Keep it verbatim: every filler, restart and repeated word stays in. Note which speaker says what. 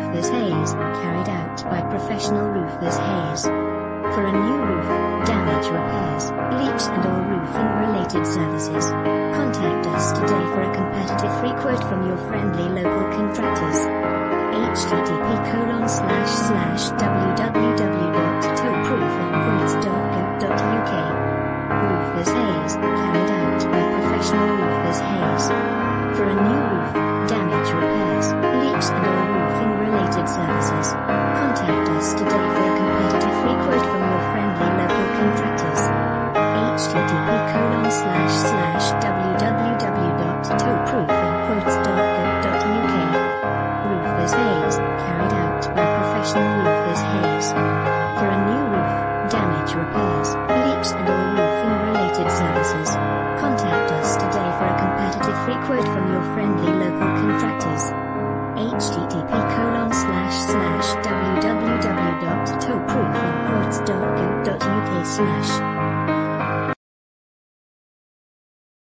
Speaker 1: Roofless Haze, carried out by professional Roofless Haze. For a new roof, damage repairs, leaks and all roofing related services, contact us today for a competitive free quote from your friendly local contractors. http colon slash slash www.toproofingquotes.co.uk. Roofless Haze, carried out by professional Roofless Haze. For a new roof, damage repairs, leaks and all roofing related services, contact us today for a competitive free quote from your friendly local contractors. http colon slash slash www.toproofingquotes.co.uk. Roofless Haze, carried out by professional Roofless Haze. For a new roof, damage repairs, leaks and all roofing related services, contact us today for a competitive free quote from your friendly local contractors. http colon slash slash www.toproofingquotes.co.uk slash